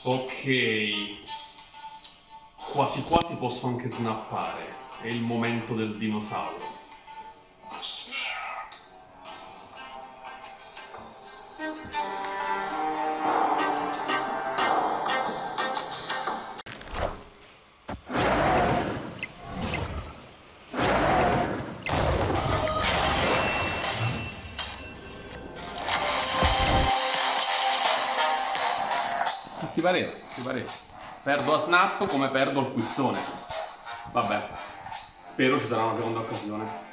Ok, quasi quasi posso anche snappare. È il momento del dinosauro. Ti pareva, ti pareva. Perdo a snap come perdo al quizzone. Vabbè, spero ci sarà una seconda occasione.